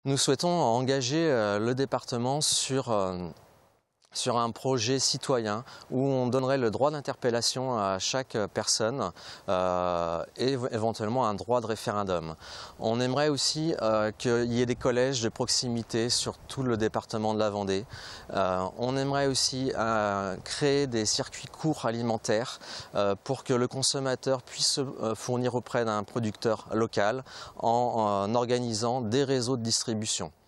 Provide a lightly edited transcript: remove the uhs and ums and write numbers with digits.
Nous souhaitons engager le département sur un projet citoyen où on donnerait le droit d'interpellation à chaque personne et éventuellement un droit de référendum. On aimerait aussi qu'il y ait des collèges de proximité sur tout le département de la Vendée. On aimerait aussi créer des circuits courts alimentaires pour que le consommateur puisse se fournir auprès d'un producteur local en organisant des réseaux de distribution.